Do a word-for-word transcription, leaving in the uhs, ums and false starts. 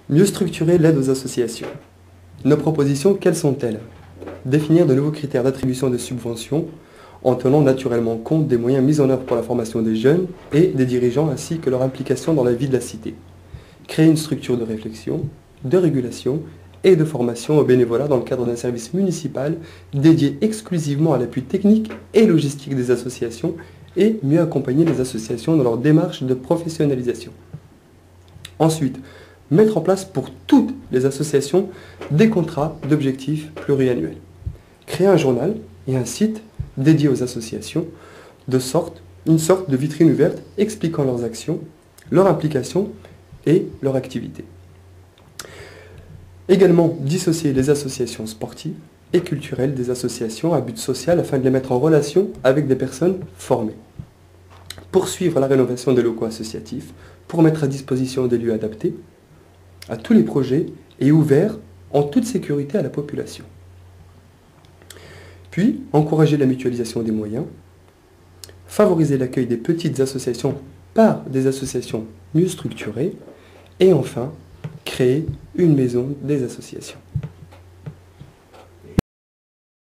Mieux structurer l'aide aux associations. Nos propositions, quelles sont-elles? Définir de nouveaux critères d'attribution de subventions en tenant naturellement compte des moyens mis en œuvre pour la formation des jeunes et des dirigeants ainsi que leur implication dans la vie de la cité. Créer une structure de réflexion, de régulation et de formation au bénévolat dans le cadre d'un service municipal dédié exclusivement à l'appui technique et logistique des associations et mieux accompagner les associations dans leur démarche de professionnalisation. Ensuite, mettre en place pour toutes les associations des contrats d'objectifs pluriannuels. Créer un journal et un site dédié aux associations, de sorte, une sorte de vitrine ouverte expliquant leurs actions, leur implication et leur activité. Également, dissocier les associations sportives et culturelles des associations à but social afin de les mettre en relation avec des personnes formées. Poursuivre la rénovation des locaux associatifs pour mettre à disposition des lieux adaptés à tous les projets et ouverts en toute sécurité à la population. Puis, encourager la mutualisation des moyens, favoriser l'accueil des petites associations par des associations mieux structurées et enfin, créer une maison des associations.